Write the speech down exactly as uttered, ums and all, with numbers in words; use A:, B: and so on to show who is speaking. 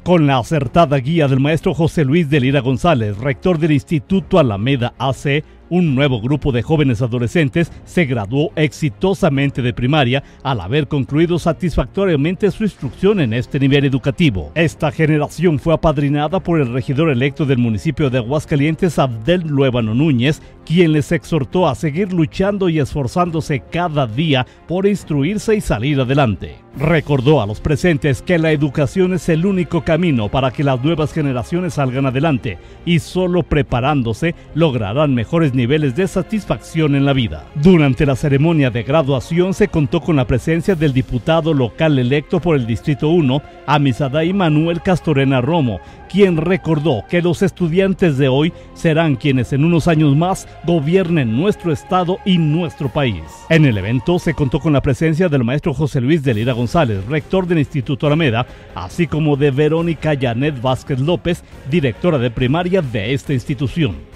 A: Con la acertada guía del maestro José Luis de Lira González, rector del Instituto Alameda A C, un nuevo grupo de jóvenes adolescentes se graduó exitosamente de primaria al haber concluido satisfactoriamente su instrucción en este nivel educativo. Esta generación fue apadrinada por el regidor electo del municipio de Aguascalientes, Abdel Luébano Núñez, quien les exhortó a seguir luchando y esforzándose cada día por instruirse y salir adelante. Recordó a los presentes que la educación es el único camino para que las nuevas generaciones salgan adelante y solo preparándose lograrán mejores niveles de satisfacción en la vida. Durante la ceremonia de graduación se contó con la presencia del diputado local electo por el Distrito uno, Amisadai Manuel Castorena Romo, quien recordó que los estudiantes de hoy serán quienes en unos años más gobiernen nuestro estado y nuestro país. En el evento se contó con la presencia del maestro José Luis de Lira González, rector del Instituto Alameda, así como de Verónica Janet Vázquez López, directora de primaria de esta institución.